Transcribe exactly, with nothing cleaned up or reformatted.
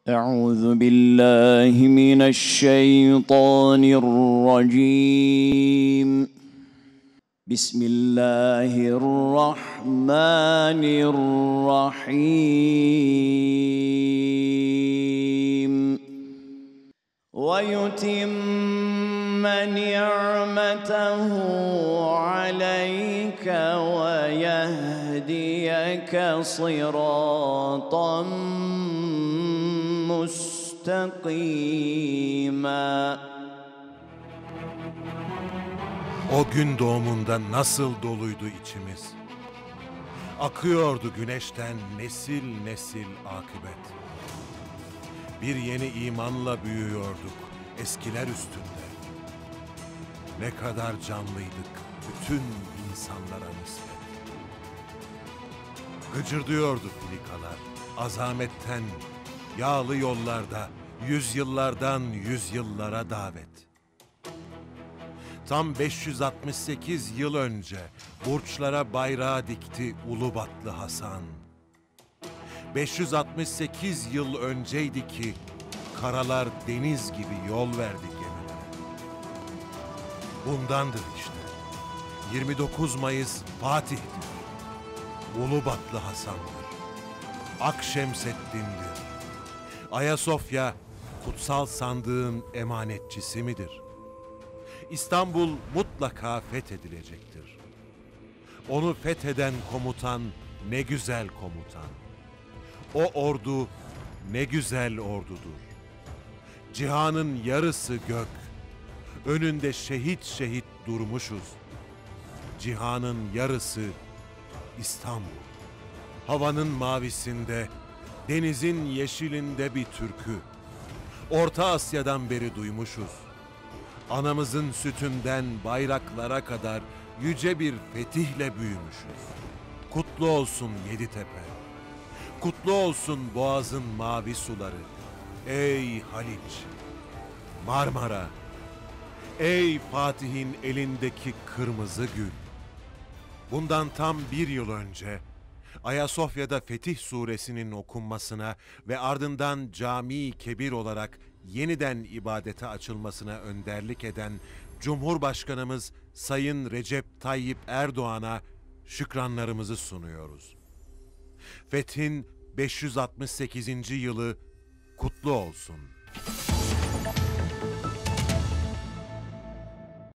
أعوذ بالله من الشيطان الرجيم بسم الله الرحمن الرحيم ويتم نعمته عليك ويهديك صراطا مستقيما. O gün doğumunda nasıl doluydu içimiz. Akıyordu güneşten nesil nesil akıbet. Bir yeni imanla büyüyorduk eskiler üstünde. Ne kadar canlıydık bütün insanlara nispet. Gıcırdıyordu filikalar azametten, yağlı yollarda, yüzyıllardan yüzyıllara davet. Tam beş yüz altmış sekiz yıl önce burçlara bayrağı dikti Ulubatlı Hasan. beş yüz altmış sekiz yıl önceydi ki karalar deniz gibi yol verdi gemilere. Bundandır işte. yirmi dokuz Mayıs Fatih'tir. Ulubatlı Hasan'dır. Akşemseddin'dir. Ayasofya kutsal sandığın emanetçisi midir? İstanbul mutlaka fethedilecektir. Onu fetheden komutan ne güzel komutan. O ordu ne güzel ordudur. Cihanın yarısı gök. Önünde şehit şehit durmuşuz. Cihanın yarısı İstanbul. Havanın mavisinde, denizin yeşilinde bir türkü. Orta Asya'dan beri duymuşuz. Anamızın sütünden bayraklara kadar yüce bir fetihle büyümüşüz. Kutlu olsun Yeditepe. Kutlu olsun Boğaz'ın mavi suları. Ey Haliç, Marmara. Ey Fatih'in elindeki kırmızı gül. Bundan tam bir yıl önce Ayasofya'da Fetih Suresinin okunmasına ve ardından Cami-i Kebir olarak yeniden ibadete açılmasına önderlik eden Cumhurbaşkanımız Sayın Recep Tayyip Erdoğan'a şükranlarımızı sunuyoruz. Fethin beş yüz altmış sekizinci yılı kutlu olsun.